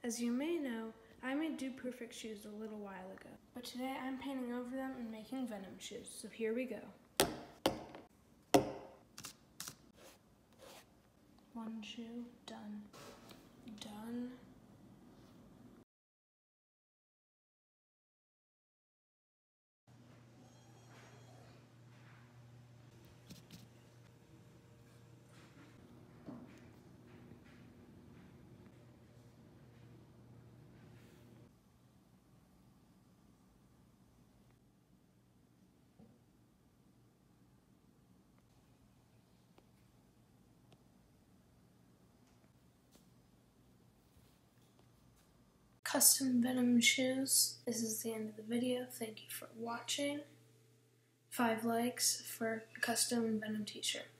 As you may know, I made Dude Perfect shoes a little while ago, but today I'm painting over them and making Venom shoes, so here we go. One shoe, done. Done. Custom Venom shoes. This is the end of the video. Thank you for watching. 5 likes for a custom Venom t-shirt.